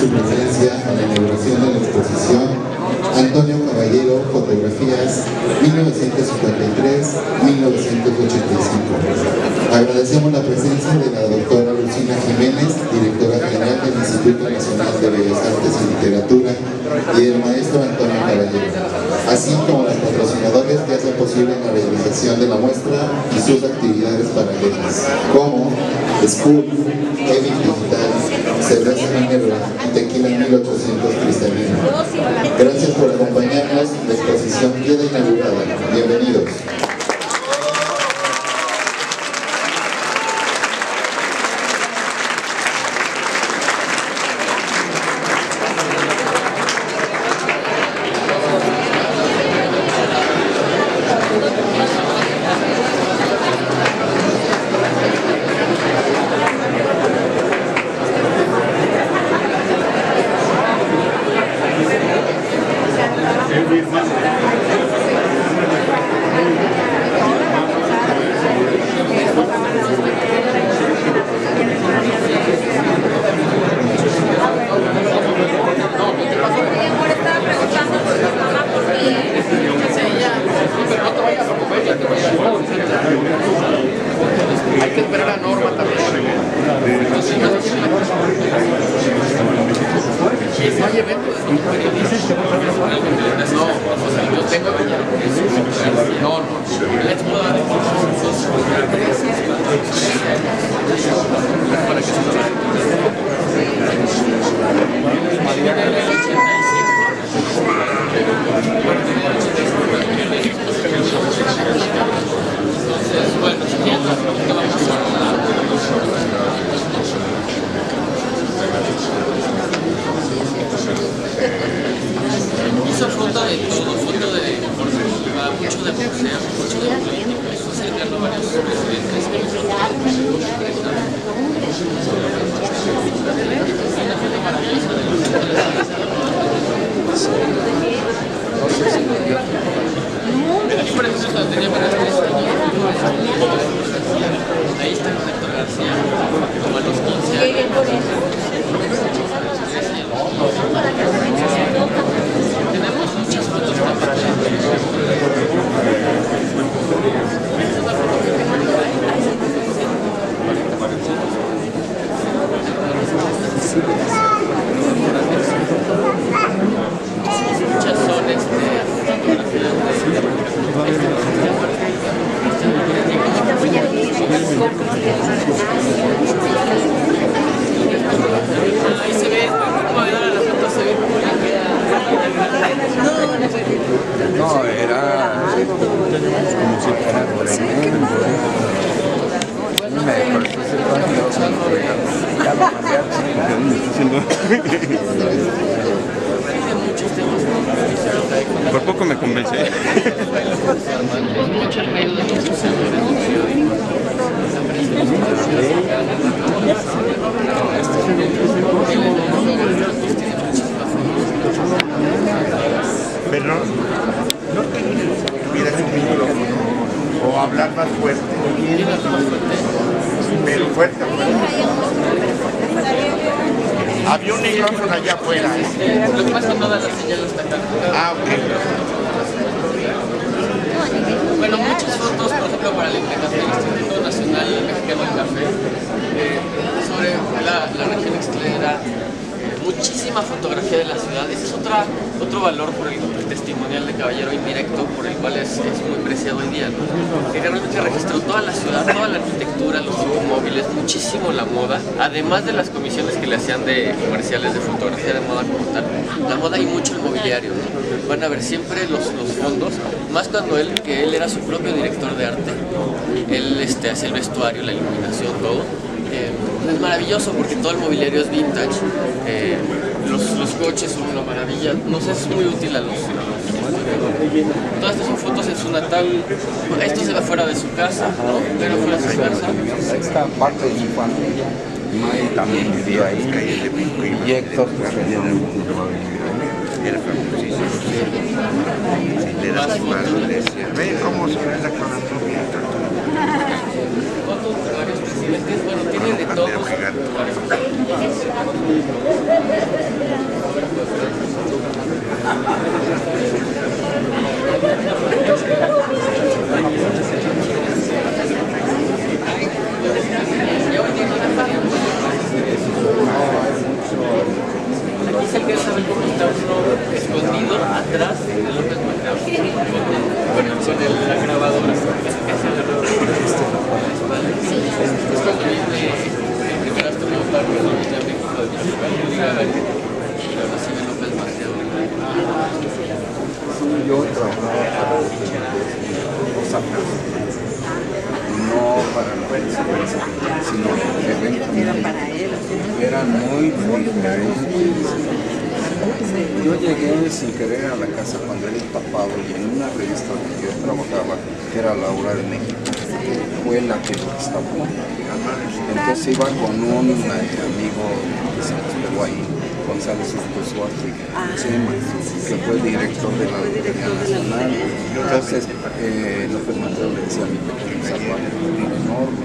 su presencia a la inauguración de la exposición Antonio Caballero, Fotografías 1953-1985. Agradecemos la presencia de la doctora Lucina Jiménez, directora general del Instituto Nacional de Bellas Artes y Literatura, y del maestro Antonio Caballero, así como los patrocinadores que hacen posible la realización de la muestra y sus actividades paralelas, como School, Evit Digital, Cerveza Minerva y Tequila 1800 Cristalino. Gracias por acompañarnos. La exposición queda inaugurada. Bienvenidos. Hay que esperar la norma también. No hay eventos de periodistas. No, o sea, yo tengo no, les puedo dar para que se hizo foto de todo, foto de mucho de museo, mucho de política, eso acercando varios presidentes. Una foto maravillosa de los por ejemplo, cuando tenía para ahí está con Héctor García, como a los 15 años. Tenemos muchas fotos muchas son ahí se ve, como la foto se ve no, era como si fuera por ahí. Me pareció ser grandioso. Ya lo cambiaron. Por poco me convence. Pero no miras un micrófono o hablar más fuerte. Pero fuerte. Había un micrófono allá afuera. Lo que pasa es que todas las señales están acá. Ah, ok. Bueno, muchas fotos, por ejemplo, para el Instituto Nacional Mexicano del Café, sobre la región extranjera, muchísima fotografía de la ciudad. Ese es otro valor por el testimonial de Caballero indirecto, por el cual es muy preciado hoy día, ¿no? Que realmente registró toda la ciudad, toda la arquitectura, los automóviles, muchísimo la moda, además de las comisiones que le hacían de comerciales de fotografía de moda como tal, la moda y mucho el mobiliario, ¿no? Van a ver siempre los fondos, más cuando él era su propio director de arte, él hace el vestuario, la iluminación, todo. Es maravilloso porque todo el mobiliario es vintage, los coches son una maravilla, nos es muy útil a los todas estas son fotos en su natal, esto se va fuera de su casa, ¿no? Pero fuera de su casa. Esta parte de su familia, May también vivió ahí, y Héctor pues venía Era famosísimo. Le das su mano, le decía, ve cómo se ve la cronotopia. Fotos de varios presidentes, bueno, tiene de todo. uno escondido atrás de López Mateos, con la grabadora que se agarró por la espalda. Es cuando viene el primer astronauta de México de Michoacán, y ahora sí ve López Mateos. Yo trabajaba para Osaka, no para la presidencia, sino eventos. Eran muy diferentes. Yo llegué sin querer a la casa cuando era empapado y en una revista donde yo trabajaba, que era La Hora de México, fue la que lo destapó. Entonces iba con un amigo que se nos pegó ahí, González Escozuarte, que fue el director de la Lotería Nacional. Entonces López Mateos le decía a mi pequeño Salvador, enorme.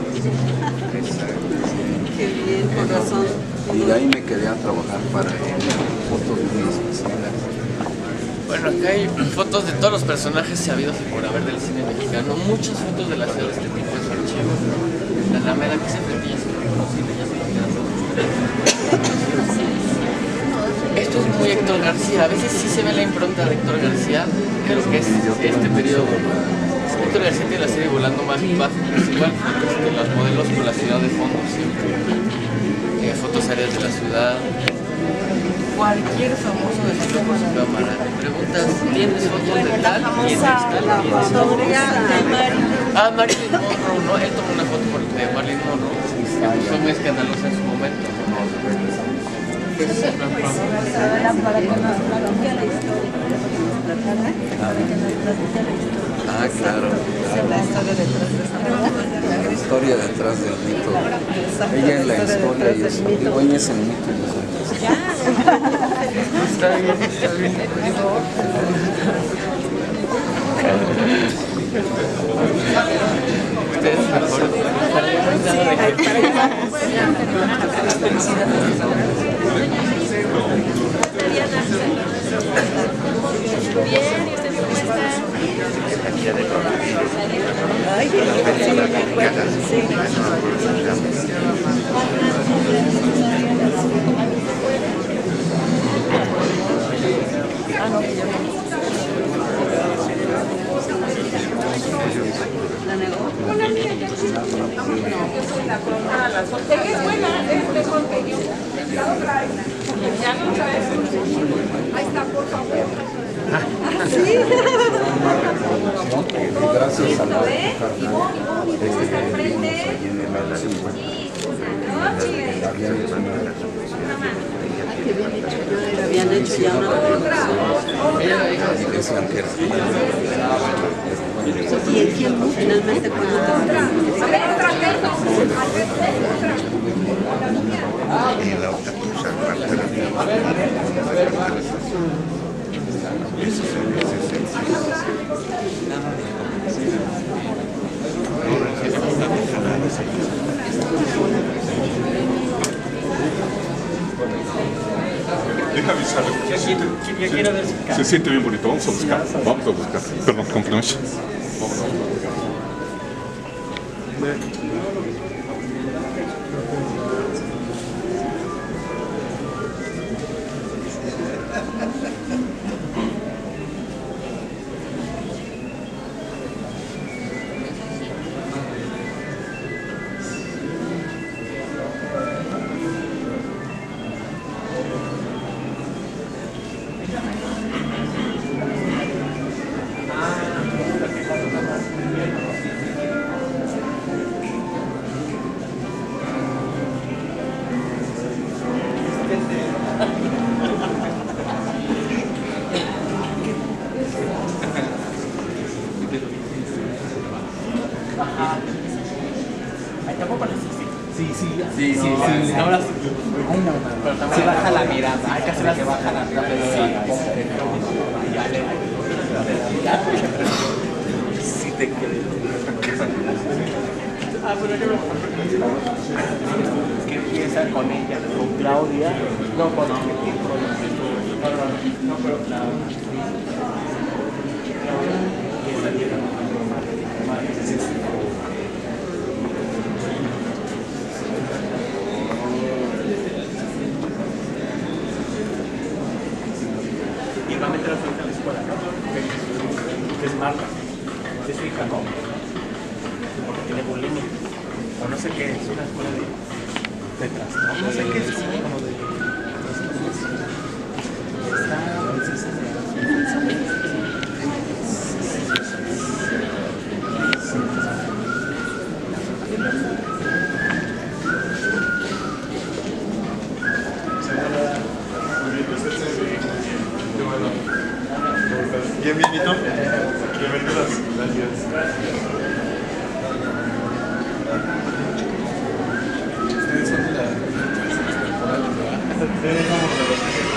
Qué bien, con razón. Y de ahí me quedé a trabajar para fotos muy especiales. Bueno, acá hay fotos de todos los personajes sabidos y por haber del cine mexicano, muchas fotos de la ciudad de este tipo en su archivo. La Alameda, que siempre ya se reconoce, ya se lo quedan todos. Esto es muy Héctor García, a veces sí se ve la impronta de Héctor García, creo que es este periodo. Héctor García tiene la serie Volando más bajo, es igual, los modelos con la ciudad de fondo siempre. Fotos aéreas de la ciudad. Cualquier famoso desfiló por su cámara. Le preguntas, ¿tienes fotos de tal? ¿Tienes tal? Ah, Marilyn Monroe, ¿no? Él tomó una foto de Marilyn Monroe, que fue muy escandalosa en su momento. Ah, claro. La historia detrás del mito. Ella es la historia y eso. Digo, ella es el mito y nosotros. Está bien, está bien. Ustedes mejor. Bien, ¿y usted cómo está? Ay, qué ¿la negó? Es buena, es mejor que yo. La otra ya no traes. Ahí está, por favor. Gracias a la habían hecho ya una y el tiempo finalmente cuando y la otra cosa, Deja avisarle. Se siente bien bonito. Vamos a buscar. Perdón, con permiso. Sí. Ahora sí. Se baja la mirada. Hay que hacer que baja la mirada. Sí te creo. Bueno, yo que empieza con ella, con Claudia. No, con no, pero Claudia. a su hija a la escuela, ¿no? Que es Marta, es su hija, ¿no? Porque tiene bulimia, o no sé qué, es una escuela de trastorno, no sé qué es, como de... Bien, bienito. Bienvenidos. Gracias. Ustedes son de la temporada, ¿verdad? Ustedes somos de los que se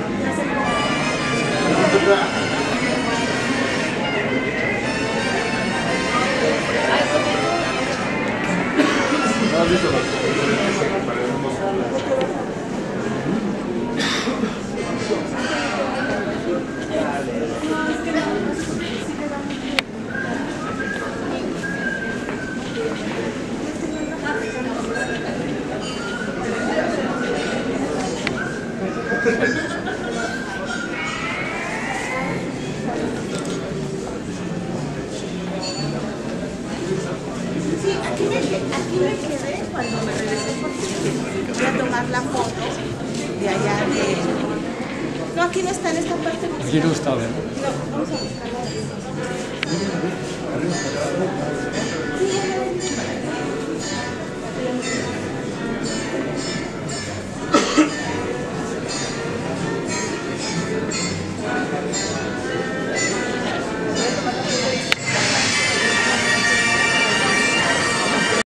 ¿no has visto los que comparemos? Sí, aquí me quedé cuando me regresé porque voy a tomar la foto de allá de... No, aquí no está en esta parte. Aquí no está, ¿verdad? No, vamos a buscar.